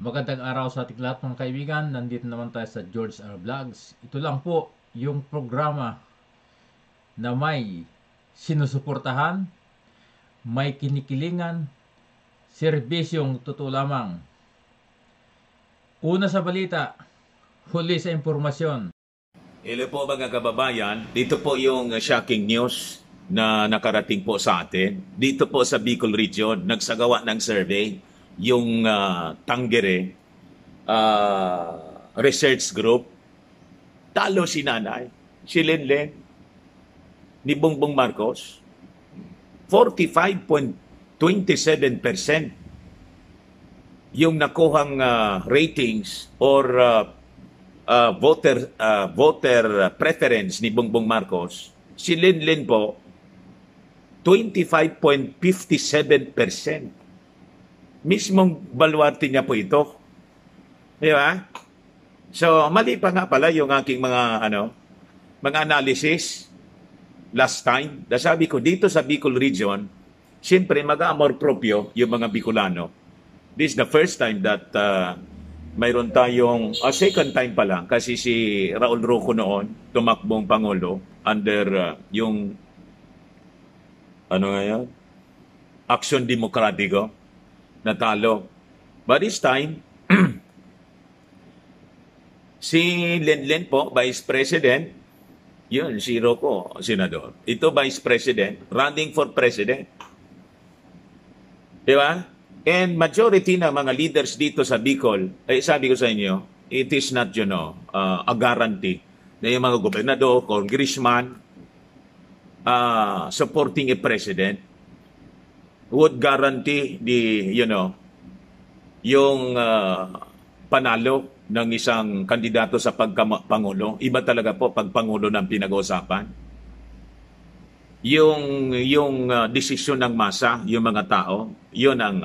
Magandang araw sa ating lahat mga kaibigan. Nandito naman tayo sa George R. Vlogs. Ito lang po yung programa na may sinusuportahan, may kinikilingan, serbisyong totoo lamang. Una sa balita, huli sa impormasyon. Hello po mga kababayan, dito po yung shocking news na nakarating po sa atin. Dito po sa Bicol Region, nagsagawa ng survey yung Tangere Research Group. Talo si nanay, si Lenlen, ni Bongbong Marcos. 45.27% yung nakuhang ratings or voter preference ni Bongbong Marcos. Si Lenlen po, 25.57%. Mismong baluarte niya po ito. Di ba? So, mali pa nga pala yung aking mga analysis last time. Sabi ko, dito sa Bicol Region, siyempre mag-amor proprio yung mga Bicolano. This is the first time that mayroon tayong, second time pa lang, kasi si Raul Roco noon, tumakbong Pangulo under yung, Aksyon Demokratiko, natalo. But this time, si Lenlen po, Vice President, yun, si Roco, Senador. Ito, Vice President, running for President. Di ba? And majority na mga leaders dito sa Bicol, sabi ko sa inyo, it is not, a guarantee na yung mga gobernador, congressman, supporting a president would guarantee yung panalo ng isang kandidato sa pagpangulo. Iba talaga po pag pangulo ng pinag-uusapan. Yung desisyon ng masa, yung mga tao, yun ang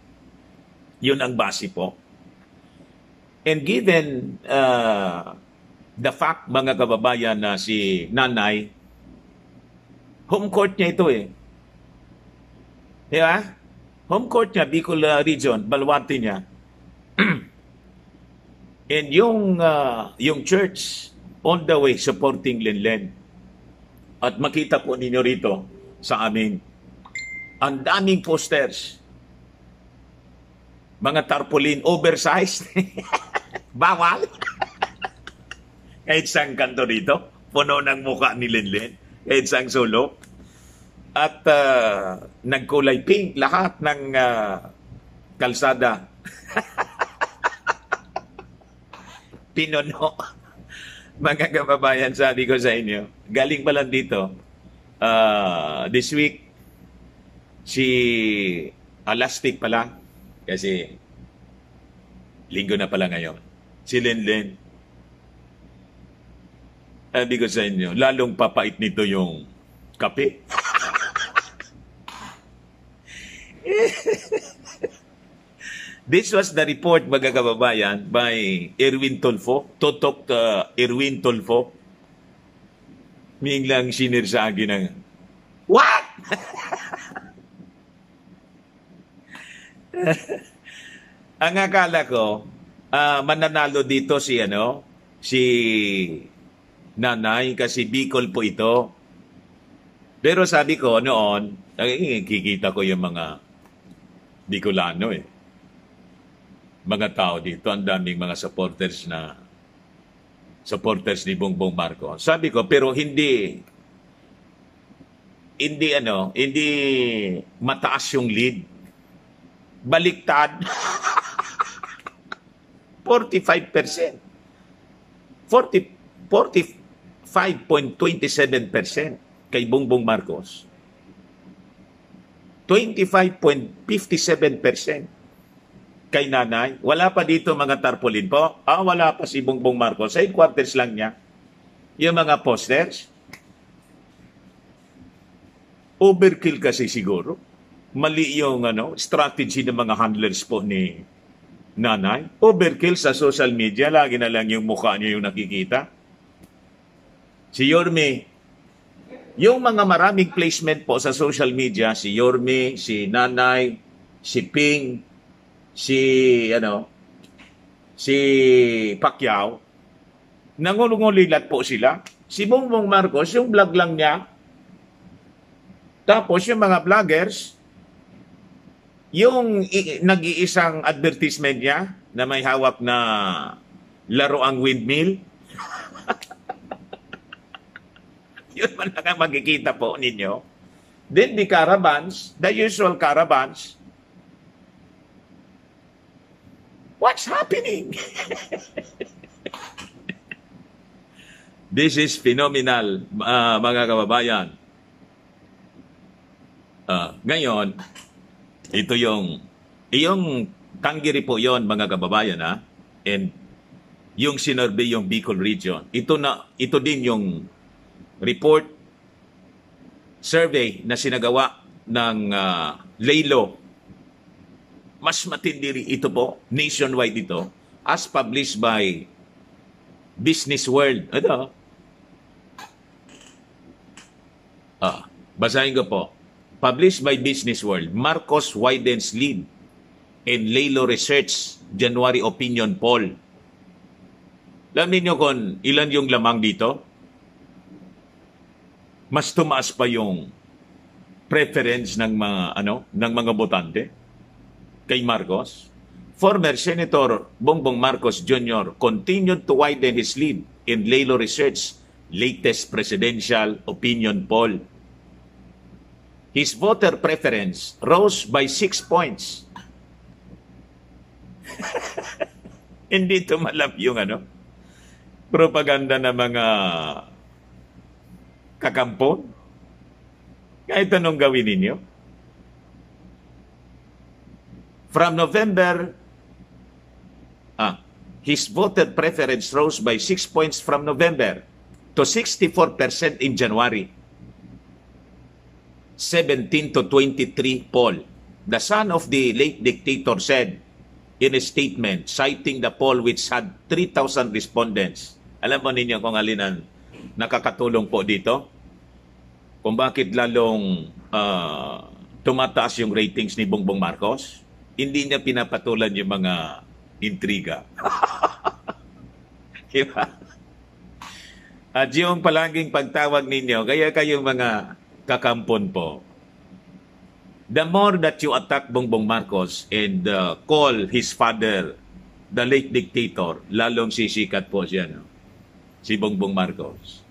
base po. And given the fact, mga kababayan, na si Nanay, home court niya ito eh. Diba? Home court niya, Bicol Region, baluarte niya. And yung church, all the way supporting Lenlen. At makita po ninyo rito sa amin, ang daming posters. Mga tarpaulin, oversized. Bawal. Kahit saan kanto rito, puno ng mukha ni Lenlen. Kahit saan sulok. At nagkulay pink lahat ng kalsada. Pinuno. Mga kababayan, sabi ko sa inyo, galing pa lang dito, this week, si Alastic pa lang, kasi linggo na pala ngayon, si Lenlen, sabi ko sa inyo, lalong papait nito yung kape. This was the report, mga kababayan, by Erwin Tulfo, Totok Erwin Tulfo. Minglang sinir sa akin ng, what? Ang akala ko, mananalo dito si Nanay, kasi Bicol po ito. Pero sabi ko noon, kikita ko yung mga Bicolano eh. Mga tao dito, ang daming mga supporters ni Bongbong Marcos. Sabi ko, pero hindi mataas yung lead. Baliktad. 45%. 45.27% kay Bongbong Marcos. 25.57% kay Nanay. Wala pa dito mga tarpaulin po. Wala pa si Bongbong Marcos. Sa headquarters lang niya. Yung mga posters. Overkill kasi siguro. Mali yung strategy ng mga handlers po ni Nanay. Overkill sa social media. Lagi na lang yung mukha niya yung nakikita. Si Yorme, yung mga maraming placement po sa social media, si Yorme, si Nanay, si Ping, si si Pacquiao, nangulungulilat po sila. Si Bongbong Marcos, yung vlog lang niya. Tapos yung mga vloggers, yung nag-iisang advertisement niya na may hawak na laruang windmill, yun man lang ang makikita po ninyo. Then the caravans, the usual caravans, what's happening? This is phenomenal, mga kababayan. Ngayon, ito yung Tangiri po yon, mga kababayan, ha? And yung sinurvey yung Bicol region. Ito din yung report survey na sinagawa ng Laylo. Mas matindi ito po, nationwide ito, as published by Business World. Ano? Basahin ko po. Published by Business World, Marcos widens lead in Laylo Research January Opinion Poll. Alam niyo kung ilan yung lamang dito? Mas tumaas pa yung preference ng mga botante kay Marcos. Former Senator Bongbong Marcos Jr. continued to widen his lead in Laylo Research latest presidential opinion poll. His voter preference rose by 6 points. Hindi tumalab yung propaganda ng mga kakampon. Kahit anong gawin ninyo. From November, his voter preference rose by 6 points from November to 64% in January. 17 to 23 poll. The son of the late dictator said in a statement citing the poll which had 3,000 respondents. Alam mo ninyo kung alin ang nakakatulong po dito? Kung bakit lalong tumataas yung ratings ni Bongbong Marcos? Hindi niya pinapatulan yung mga intriga. Diba? At yung palaging pagtawag ninyo, kaya kayong mga kakampon po, the more that you attack Bongbong Marcos and call his father the late dictator, lalong sisikat po siya, no? Si Bongbong Marcos.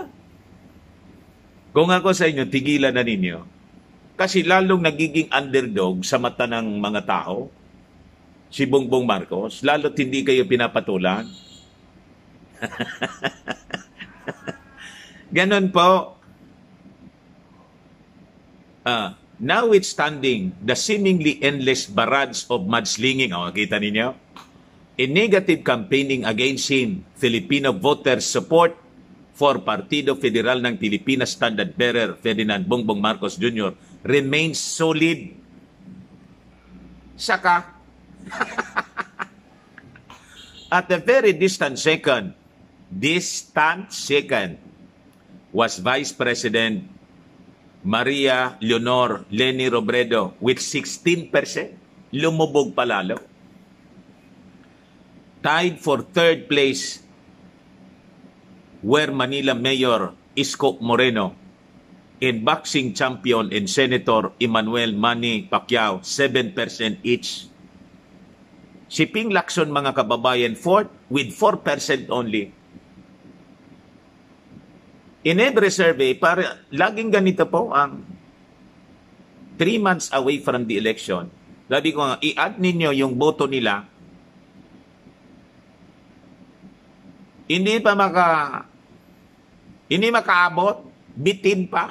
Kung ako sa inyo, tigilan na ninyo. Kasi lalong nagiging underdog sa mata ng mga tao, si Bongbong Marcos, lalo't hindi kayo pinapatulan. Ganon po. Notwithstanding the seemingly endless barrage of mudslinging, kita ninyo? In negative campaigning against him, Filipino voters' support for Partido Federal ng Pilipinas standard bearer Ferdinand Bongbong Marcos Jr. remains solid. Saka, at a very distant second, was Vice President Maria Leonor Leni Robredo with 16%. Lumubog palalo. Tied for third place were Manila Mayor Isko Moreno and boxing champion and Senator Emmanuel Manny Pacquiao, 7% each. Si Ping Lacson, mga kababayan, fourth with 4% only. In every survey, laging ganito po ang 3 months away from the election. Sabi ko nga, i-add ninyo yung boto nila. Hindi makaabot, bitin pa.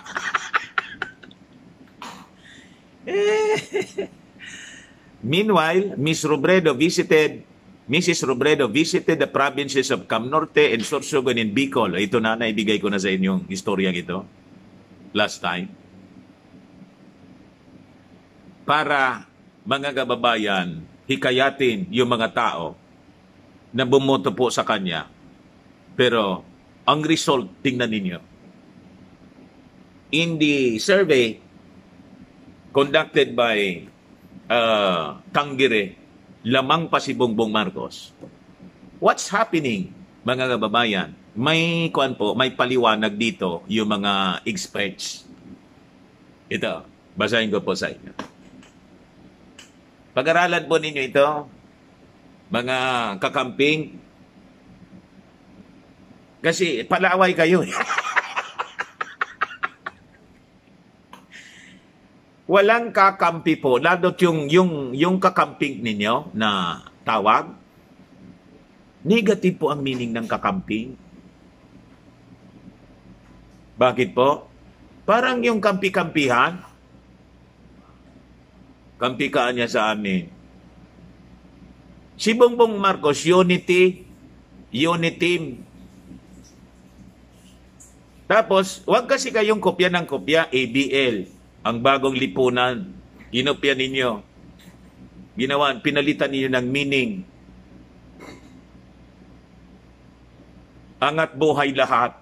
Meanwhile, Mrs. Robredo visited the provinces of Camnorte and Sorsogon and Bicol. Ito na, naibigay ko na sa inyong istoryang ito last time. Para, mga kababayan, hikayatin yung mga tao na bumoto po sa kanya. Pero, ang result, tingnan ninyo. In the survey conducted by Tangire, lamang pa si Bongbong Marcos. What's happening, mga kababayan? May may paliwanag dito yung mga experts. Ito, basahin ko po sa inyo. Pag-aralan po ninyo ito, mga kakamping, kasi palaway kayo. Walang kakampi po, lalo yung kakamping ninyo na tawag, negative po ang meaning ng kakamping. Bakit po? Parang yung kampi-kampihan, kampikaan niya sa amin. Si Bongbong Marcos, unity team. Tapos, wag kasi kayong kopya ng kopya, ABL. Ang bagong lipunan, inopya ninyo. Ginawa, pinalitan ninyo ng meaning. Angat buhay lahat.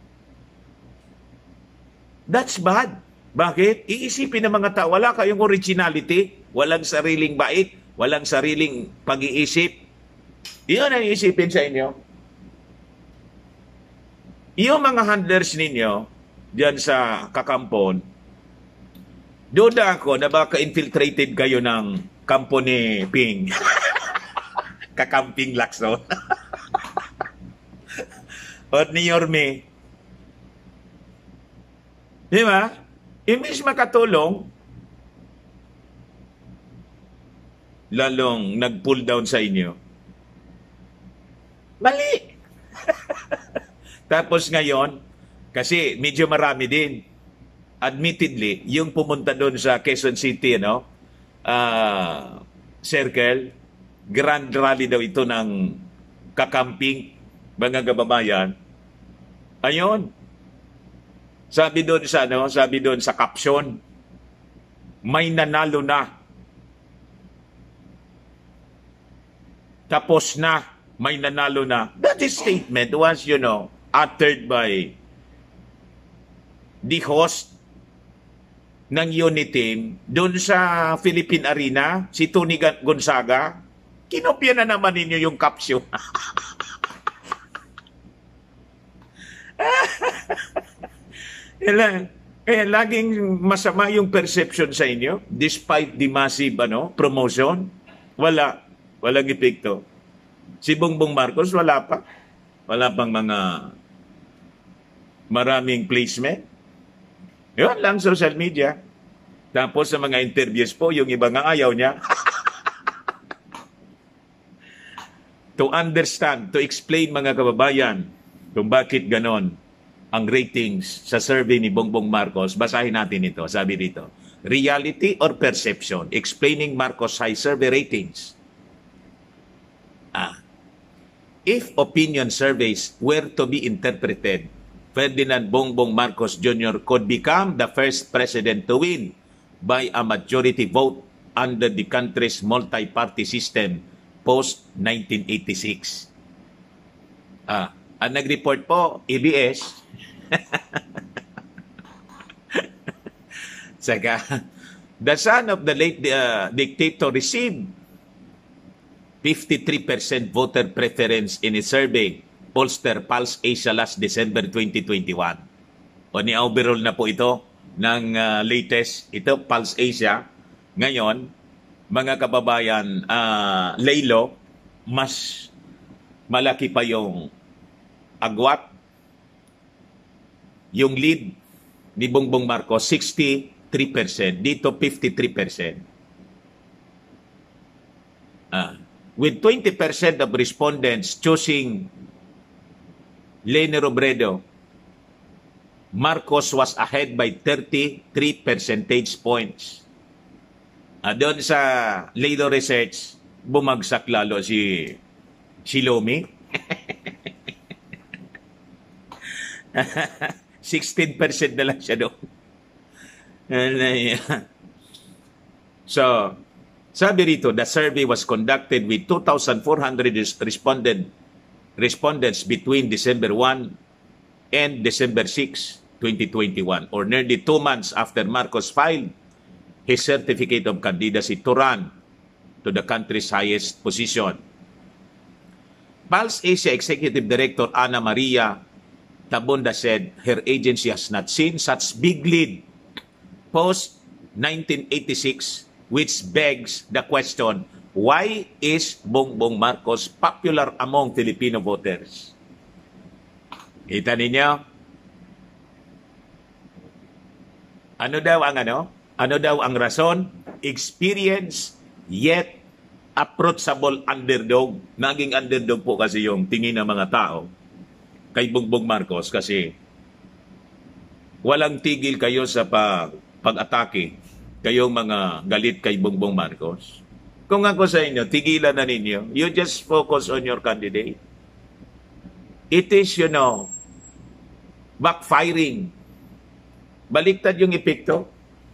That's bad. Bakit? Iisipin ng mga tao, wala kayong originality, walang sariling bait, walang sariling pag-iisip. Iyon ang iisipin sa inyo. Yung mga handlers ninyo, diyan sa Kakampon, duda ako na baka infiltrated kayo ng kampo ni Ping. Kakamping Lacson. O ni Yorme. Di ba? Imbis makatulong, lalong nag-pull down sa inyo. Mali! Tapos ngayon, kasi medyo marami din, admittedly, yung pumunta doon sa Quezon City, circle, grand rally daw ito ng kakamping, mga kababayan. Ayun. Sabi doon sa caption, may nanalo na. Tapos na, may nanalo na. That statement was, uttered by the host ng unit team doon sa Philippine Arena, si Tony Gonzaga. Kinopya na naman ninyo yung caption. Kaya laging masama yung perception sa inyo despite the massive promotion. Walang epekto. Si Bongbong Marcos wala pang mga maraming placement. Yun lang, social media. Tapos sa mga interviews po, yung iba nga ayaw niya. To understand, to explain mga kababayan kung bakit ganon ang ratings sa survey ni Bongbong Marcos, basahin natin ito. Sabi dito, reality or perception? Explaining Marcos high survey ratings. If opinion surveys were to be interpreted, Ferdinand Bongbong Marcos Jr. could become the first president to win by a majority vote under the country's multi-party system post-1986. Ang nag-report po, EBS, saka, the son of the late dictator received 53% voter preference in a survey pollster Pulse Asia last December 2021. O ni-overall na po ito ng latest. Ito, Pulse Asia. Ngayon, mga kababayan, Laylo, mas malaki pa yung agwat. Yung lead ni Bongbong Marcos, 63%. Dito, 53%. With 20% of respondents choosing Leni Robredo, Marcos was ahead by 33 percentage points. Doon sa Lado Research, bumagsak lalo si Lomi. 16% na lang siya doon. So, sabi rito, the survey was conducted with 2,400 respondents between December 1 and December 6, 2021, or nearly 2 months after Marcos filed his certificate of candidacy to run to the country's highest position. Pulse Asia Executive Director Ana Maria Tabonda said her agency has not seen such big lead post-1986, which begs the question, why is Bongbong Marcos popular among Filipino voters? Kita ninyo? Ano daw ang rason? Experience, yet approachable underdog. Naging underdog po kasi yung tingin ng mga tao kay Bongbong Marcos kasi walang tigil kayo sa pag-atake kayong mga galit kay Bongbong Marcos. Kung ako sa inyo, tigilan na ninyo. You just focus on your candidate. It is, backfiring. Baliktad yung epekto.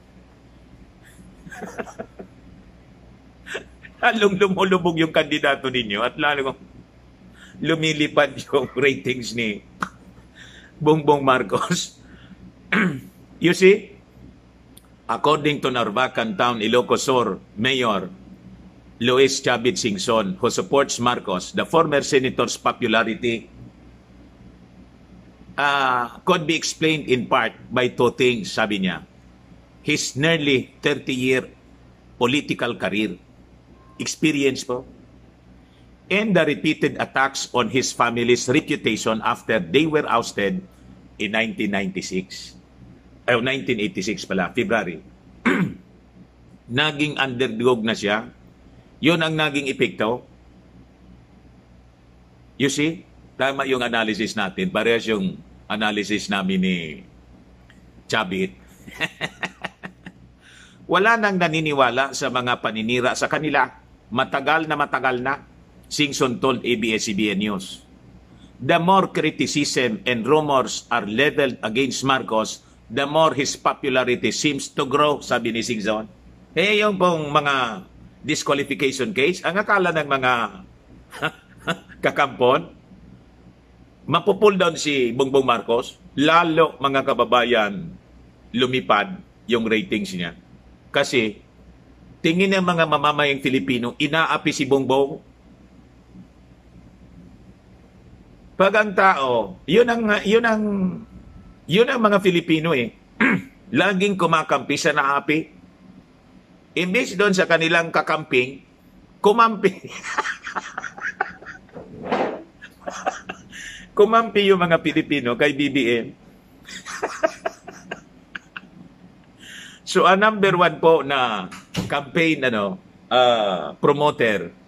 Lalong lumulubog yung kandidato ninyo at lalong lumilipad yung ratings ni Bongbong Marcos. You see, according to Narvacan Town, Ilocos Sur Mayor Luis Chavit Singson, who supports Marcos, the former senator's popularity could be explained in part by two things, sabi niya. His nearly 30-year political career, experience po, and the repeated attacks on his family's reputation after they were ousted in 1996. 1986 pala, February. Naging underdog na siya. Yun ang naging epekto. You see, tama yung analysis natin. Parehas yung analysis namin ni Chavit. Wala nang naniniwala sa mga paninira sa kanila. Matagal na, Singson told ABS-CBN News. The more criticism and rumors are leveled against Marcos, the more his popularity seems to grow, sabi ni Singson. Yung pong mga disqualification case, ang akala ng mga kakampon, mapupull down si Bongbong Marcos, lalo mga kababayan, lumipad yung ratings niya. Kasi, tingin ng mga mamamayang Filipino, inaapi si Bongbong. Pag ang tao, yun ang mga Filipino laging kumakampi sa naapi. Imbis doon sa kanilang kakamping, kumampi. Kumampi yung mga Pilipino kay BBM. So, ang number one po na campaign promoter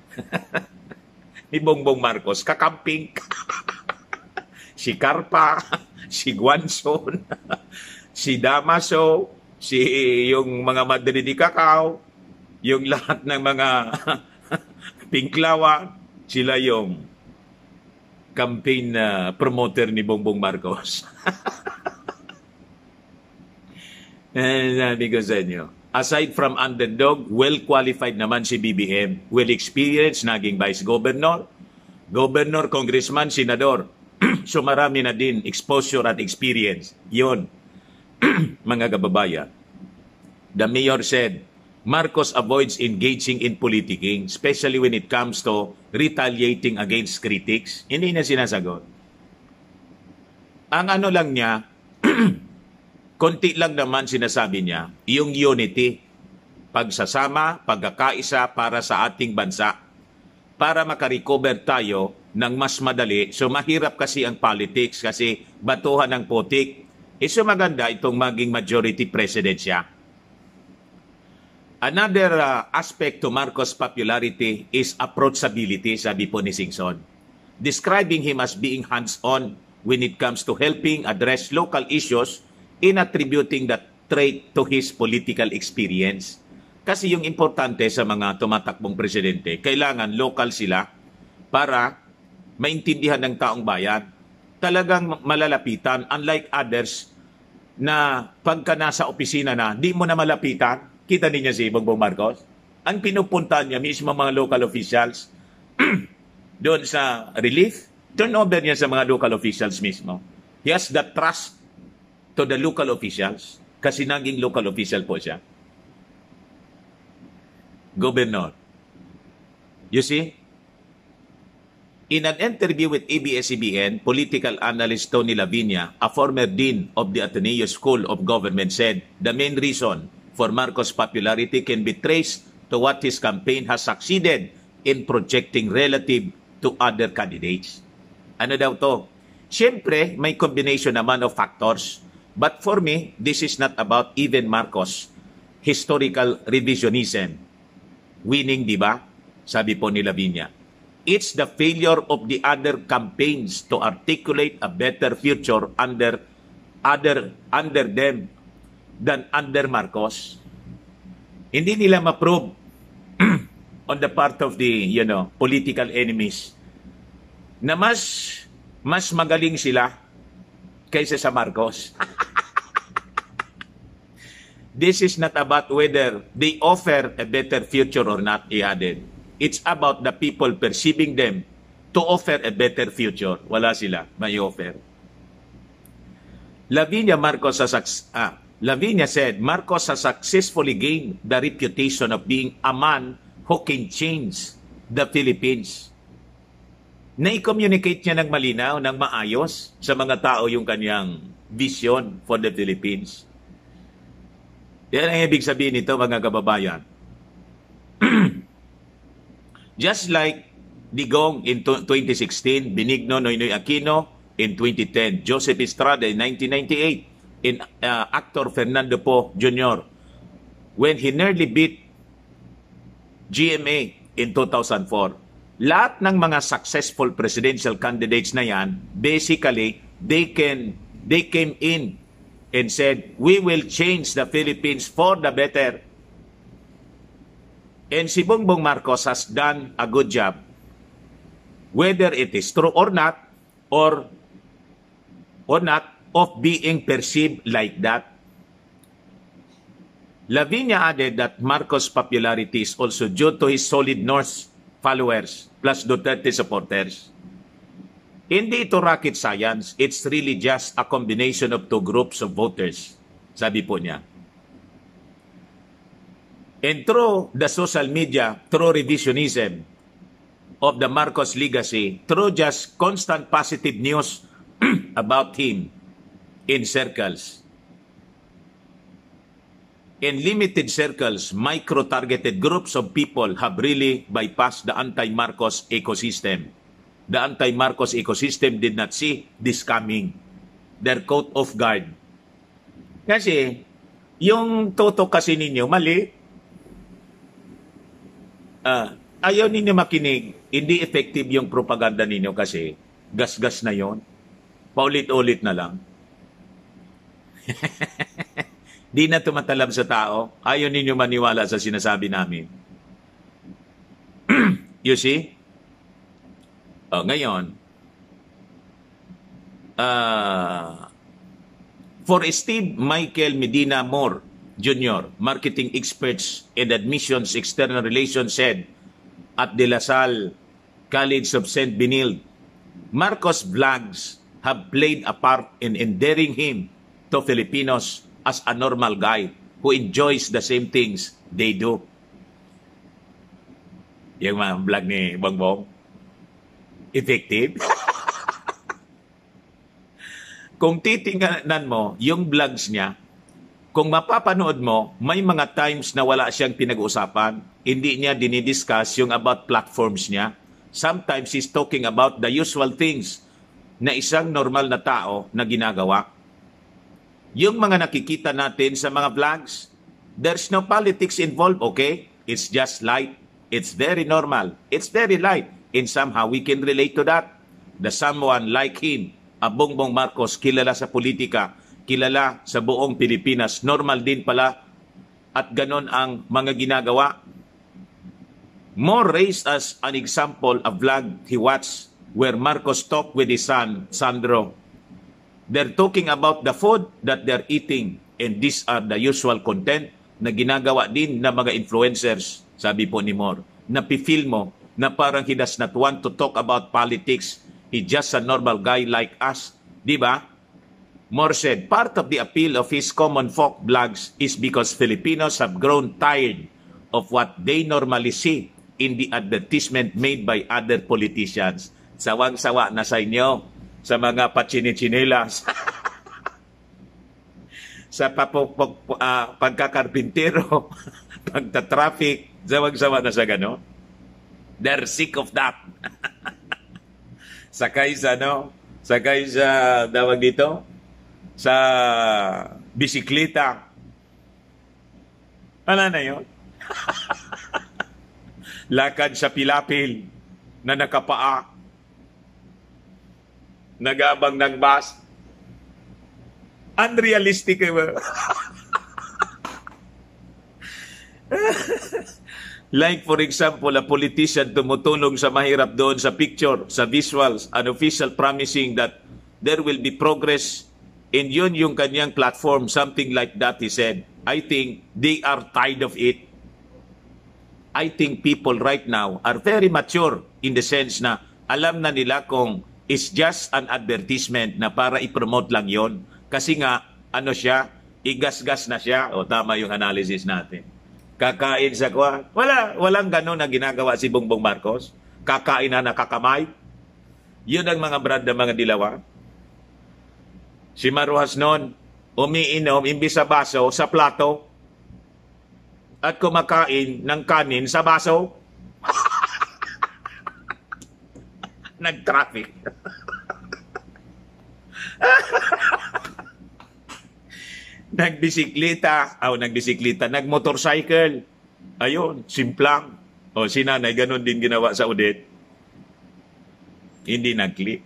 ni Bongbong Marcos, kakamping. Si Carpa, si Guanzon, si Damaso, yung mga Madrid Cacao, yung lahat ng mga pinklawan, sila yung campaign promoter ni Bongbong Marcos. Sabi ko sa inyo, aside from underdog, well-qualified naman si BBM, well-experienced, naging vice governor, governor, congressman, senador. So marami na din exposure at experience. Yun, mga kababayan. The mayor said, Marcos avoids engaging in politicking, especially when it comes to retaliating against critics. Hindi na sinasagot. Ang ano lang niya, konti lang naman sinasabi niya, yung unity, pagsasama, pagkakaisa para sa ating bansa, para makarecover tayo ng mas madali. So mahirap kasi ang politics kasi batuhan ng putik. So maganda itong maging majority president siya. Another aspect to Marcos' popularity is approachability, sabi po ni Singson, describing him as being hands-on when it comes to helping address local issues in attributing that trait to his political experience. Kasi yung importante sa mga tumatakbong presidente, kailangan local sila para maintindihan ng taong bayan. Talagang malalapitan, unlike others na pagka nasa opisina na, di mo na malapitan. Kita niya si Bongbong Marcos. Ang pinupuntahan niya mismo mga local officials doon sa relief, turnover niya sa mga local officials mismo. He has the trust to the local officials kasi naging local official po siya. Governor. You see? In an interview with ABS-CBN, political analyst Tony Lavinia, a former dean of the Ateneo School of Government, said the main reason for Marcos' popularity can be traced to what his campaign has succeeded in projecting relative to other candidates. Ano daw to? Siyempre, may combination naman of factors. But for me, this is not about even Marcos' historical revisionism. Winning, di ba? Sabi po ni Lavinia. It's the failure of the other campaigns to articulate a better future under them than under Marcos. Hindi nila ma-prove on the part of the, political enemies na mas magaling sila kaysa sa Marcos. This is not about whether they offer a better future or not, he added. It's about the people perceiving them to offer a better future. Wala sila, may offer. Lavinia said, Marcos has successfully gained the reputation of being a man who can change the Philippines. Na-communicate niya ng malinaw, ng maayos sa mga tao yung kanyang vision for the Philippines. Yan ang ibig sabihin nito, mga kababayan. Just like Digong in 2016, Benigno Noynoy Aquino in 2010, Joseph Estrada in 1998, in actor Fernando Po Jr. when he nearly beat GMA in 2004. Lahat ng mga successful presidential candidates na yan, basically, they came in and said, we will change the Philippines for the better. And si Bongbong Marcos has done a good job, whether it is true or not, of being perceived like that. Lavinia added that Marcos' popularity is also due to his solid North followers plus Duterte supporters. Hindi ito rocket science, it's really just a combination of two groups of voters, sabi po niya. And through the social media, through revisionism of the Marcos legacy, through just constant positive news about him in circles, in limited circles, micro-targeted groups of people have really bypassed the anti-Marcos ecosystem. The anti-Marcos ecosystem did not see this coming. They're caught off guard. Kasi, yung toto kasi ninyo, mali. Ayaw ninyo makinig, hindi effective yung propaganda ninyo kasi gas-gas na yon. Paulit-ulit na lang. Di na tumatalab sa tao. Ayaw ninyo maniwala sa sinasabi namin. You see? Ngayon, for Steve Michael Medina Moore Jr., marketing experts and admissions external relations head at De La Salle College of St. Benilde, Marcos vlogs have played a part in endearing him to Filipinos as a normal guy who enjoys the same things they do. Yung mga vlog ni Bongbong, effective. Kung titingnan mo yung vlogs niya, kung mapapanood mo, may mga times na wala siyang pinag-uusapan. Hindi niya dinidiscuss yung about platforms niya. Sometimes he's talking about the usual things na isang normal na tao na ginagawa. Yung mga nakikita natin sa mga vlogs, there's no politics involved, okay? It's just light. It's very normal. It's very light. And somehow we can relate to that. The someone like him, a Bongbong Marcos, kilala sa politika, kilala sa buong Pilipinas, normal din pala at ganon ang mga ginagawa. More raised as an example a vlog he watched where Marcos talked with his son, Sandro. They're talking about the food that they're eating and these are the usual content na ginagawa din ng mga influencers, sabi po ni Moore. Napifeel mo na parang he does not want to talk about politics. He's just a normal guy like us. Di ba? Moore said, part of the appeal of his common folk blogs is because Filipinos have grown tired of what they normally see in the advertisement made by other politicians. Sawang-sawa na sa inyo, sa mga patsini-chinilas, sa pagkakarpintero, pagta-traffic, sawang-sawa na sa gano. They're sick of that. Sakay sa tawag dito, sa bisikleta. Ano na yun? Lakad sa pilapil na nakapaa. Nagabang ng bus. Unrealistic ba? Like for example, a politician tumutulong sa mahirap doon sa picture, sa visuals, an official promising that there will be progress, and yun yung kanyang platform, something like that he said. I think they are tired of it. I think people right now are very mature in the sense na alam na nila kung it's just an advertisement na para i-promote lang yon. Kasi nga, ano siya, igasgas na siya. O tama yung analysis natin. Kakain sa kwa. Walang gano'n na ginagawa si Bongbong Marcos. Kakain na nakakamay. Yun ang mga brand ng mga dilawa. Si Maruhas noon, umiinom imbis sa baso, sa plato. At kumakain ng kanin sa baso. Nag-traffic. Nagmotorcycle. Ayun, simplang. O si nanay, ganun din ginawa sa Odette. Hindi nag-click.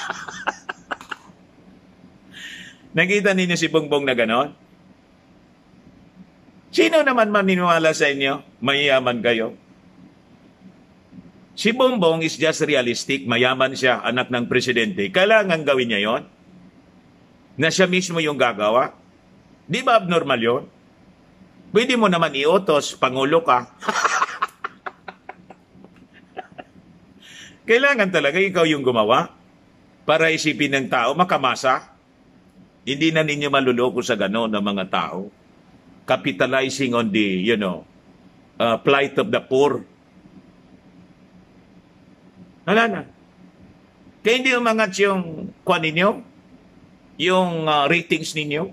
Nakita ninyo si Bongbong na ganon? Sino naman maniniwala sa inyo? Mayaman kayo. Si Bongbong is just realistic. Mayaman siya, anak ng presidente. Kailangan gawin niya yon. Na siya mismo yung gagawa. Di ba abnormal yun? Pwede mo naman iotos, pangulo ka. Kailangan talaga ikaw yung gumawa para isipin ng tao, makamasa. Hindi na ninyo maluloko sa gano'n ng mga tao. Capitalizing on the, plight of the poor. Wala na. Kaya hindi umangat yung kwan ninyo, yung ratings ninyo.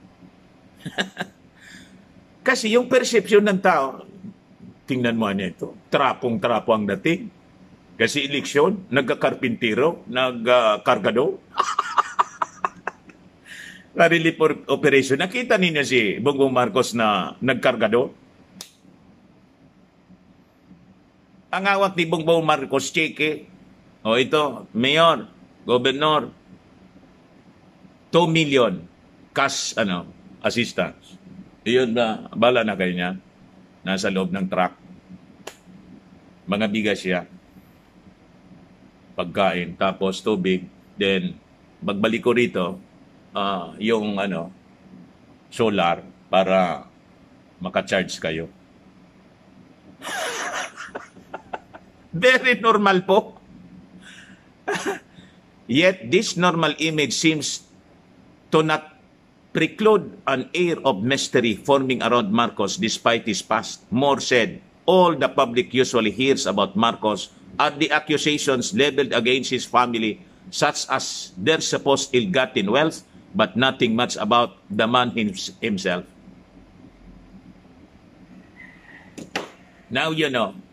Kasi yung perception ng tao, tingnan mo ano ito, trapong-trapo ang dating. Kasi eleksyon, nagkakarpintero, nagkargado. Relief operation. Nakita ninyo si Bongbong Marcos na nagkargado? Ang awak ni Bongbong Marcos, cheque. O ito, mayor, gobernador, 2 million cash assistance. Iyon na, bala na kayo niya. Nasa loob ng truck. Mga bigas siya. Pagkain, tapos tubig. Then, magbalik ko rito, yung solar para maka-charge kayo. Very normal po. Yet, this normal image seems to not preclude an air of mystery forming around Marcos despite his past. More said, all the public usually hears about Marcos are the accusations leveled against his family, such as their supposed ill-gotten wealth, but nothing much about the man himself. Now you know.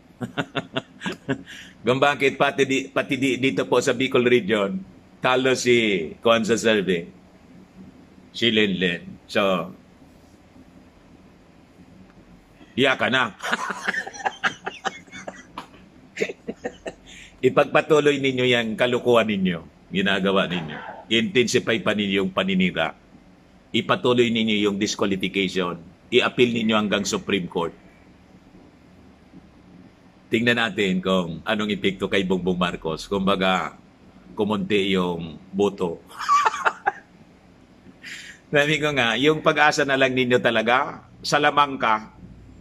Kung bakit pati dito po sa Bicol region, talo si Kuan sa survey. Si Lenlen. So, iya ka na. Ipagpatuloy ninyo yung kalukuhan ninyo, ginagawa ninyo. Intensify pa ninyo yung paninira. Ipatuloy ninyo yung disqualification. I-appeal ninyo hanggang Supreme Court. Tingnan natin kung anong epekto kay Bongbong Marcos. Kumbaga, kumunti yung boto. Sabi ko nga, yung pag-asa na lang ninyo talaga, salamangka,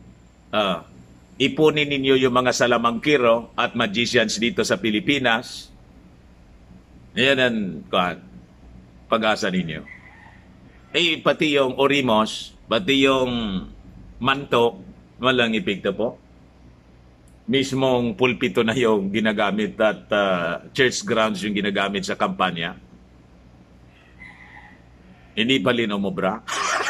ipunin ninyo yung mga salamangkiro at magicians dito sa Pilipinas. Yan ang pag-asa ninyo. Pati yung Orimos, pati yung Mantok, walang epekto po. mismong pulpito na yung ginagamit at church grounds yung ginagamit sa kampanya. Hindi pa rin umubra.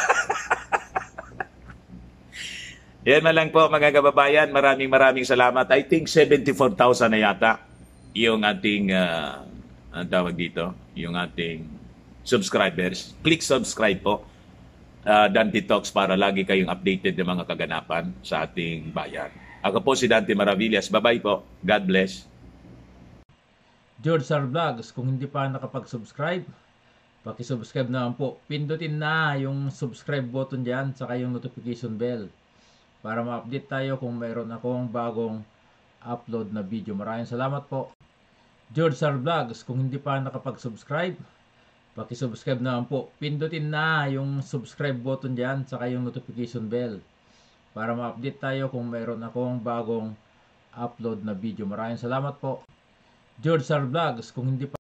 Yan na lang po mga kababayan. Maraming salamat. I think 74,000 na yata yung ating, ang tawag dito, yung ating subscribers. Click subscribe po, Dante Talks, para lagi kayong updated ng mga kaganapan sa ating bayan. Ako po si Dante Maravillas. Bye-bye po. God bless. George R. Vlogs, kung hindi pa nakapag-subscribe, paki-subscribe naman po. Pindutin na yung subscribe button dyan, saka yung notification bell, para ma-update tayo kung mayroon akong bagong upload na video. Maraming salamat po. George R. Vlogs, kung hindi pa nakapag-subscribe, paki-subscribe naman po. Pindutin na yung subscribe button dyan, saka yung notification bell, para ma-update tayo kung mayroon akong bagong upload na video. Maraming salamat po. George R. Vlogs, kung hindi pa